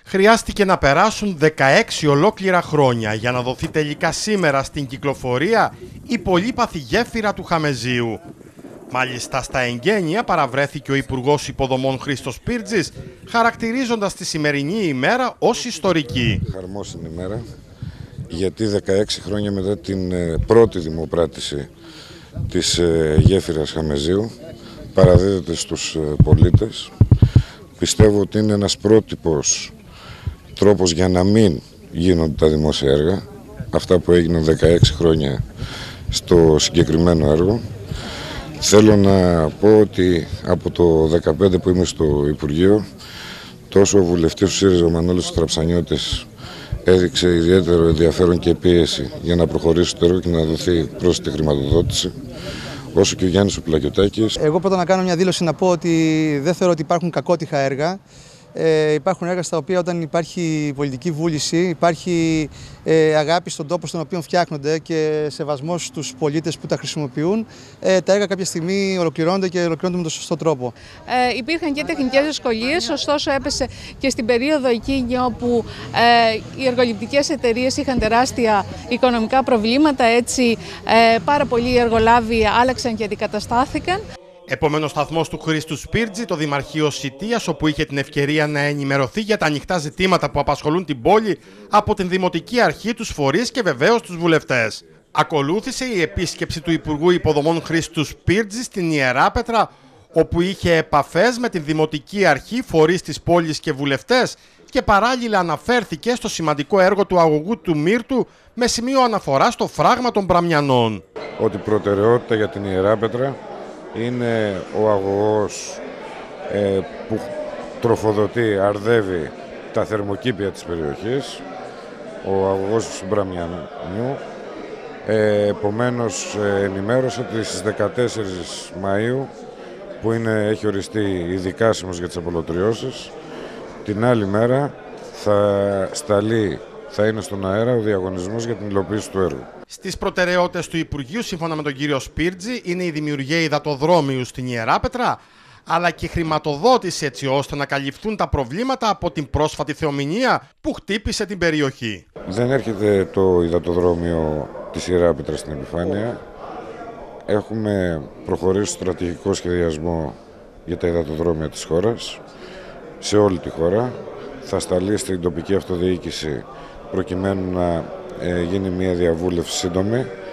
Χρειάστηκε να περάσουν 16 ολόκληρα χρόνια για να δοθεί τελικά σήμερα στην κυκλοφορία η πολύπαθη γέφυρα του Χαμεζίου. Μάλιστα στα εγγένεια παραβρέθηκε ο Υπουργός Υποδομών Χρήστος Πύρτζης, χαρακτηρίζοντας τη σημερινή ημέρα ως ιστορική. Χαρμόσυνη ημέρα, γιατί 16 χρόνια μετά την πρώτη δημοπράτηση της γέφυρας Χαμεζίου παραδίδεται στους πολίτες. Πιστεύω ότι είναι ένας πρότυπος τρόπος για να μην γίνονται τα δημόσια έργα, αυτά που έγιναν 16 χρόνια στο συγκεκριμένο έργο. Θέλω να πω ότι από το 2015 που είμαι στο Υπουργείο, τόσο ο βουλευτής του ΣΥΡΙΖΑ, ο Μανώλης Τραψανιώτης, έδειξε ιδιαίτερο ενδιαφέρον και πίεση για να προχωρήσει το έργο και να δοθεί πρόσθετη χρηματοδότηση, όσο και ο Γιάννης ο Πλακιωτάκης. Εγώ πρώτα να κάνω μια δήλωση να πω ότι δεν θεωρώ ότι υπάρχουν κακότυχα έργα. Υπάρχουν έργα στα οποία όταν υπάρχει πολιτική βούληση, υπάρχει αγάπη στον τόπο στον οποίο φτιάχνονται και σεβασμός στους πολίτες που τα χρησιμοποιούν, τα έργα κάποια στιγμή ολοκληρώνονται και ολοκληρώνονται με τον σωστό τρόπο. Υπήρχαν και τεχνικές δυσκολίες, ωστόσο έπεσε και στην περίοδο εκείνη όπου οι εργοληπτικές εταιρείες είχαν τεράστια οικονομικά προβλήματα, έτσι πάρα πολλοί εργολάβοι άλλαξαν και αντικαταστάθηκαν. Επομένως σταθμός του Χρήστου Πύρτζη, το Δημαρχείο Σιτίας, όπου είχε την ευκαιρία να ενημερωθεί για τα ανοιχτά ζητήματα που απασχολούν την πόλη από την Δημοτική Αρχή, τους φορείς και βεβαίως τους βουλευτές. Ακολούθησε η επίσκεψη του Υπουργού Υποδομών Χρήστου Πύρτζη στην Ιεράπετρα, όπου είχε επαφές με την Δημοτική Αρχή, φορείς της πόλης και βουλευτές, και παράλληλα αναφέρθηκε στο σημαντικό έργο του αγωγού του Μύρτου με σημείο αναφορά στο φράγμα των Μπραμιανών. Ότι προτεραιότητα για την Ιεράπετρα είναι ο αγωγός που τροφοδοτεί, αρδεύει τα θερμοκήπια της περιοχής, ο αγωγός του Μπραμιανιού. Επομένως ενημέρωσα ότι στις 14 Μαΐου, που έχει οριστεί ειδικάσιμος για τις απολωτριώσεις, την άλλη μέρα θα είναι στον αέρα ο διαγωνισμός για την υλοποίηση του έργου. Στις προτεραιότητες του Υπουργείου, σύμφωνα με τον κύριο Σπύρτζη, είναι η δημιουργία υδατοδρόμιου στην Ιεράπετρα, αλλά και χρηματοδότηση έτσι ώστε να καλυφθούν τα προβλήματα από την πρόσφατη θεομηνία που χτύπησε την περιοχή. Δεν έρχεται το υδατοδρόμιο της Ιεράπετρας στην επιφάνεια. Έχουμε προχωρήσει στο στρατηγικό σχεδιασμό για τα υδατοδρόμια της χώρας, σε όλη τη χώρα. Θα σταλεί στην τοπική αυτοδιοίκηση προκειμένου να γίνει μια διαβούλευση σύντομη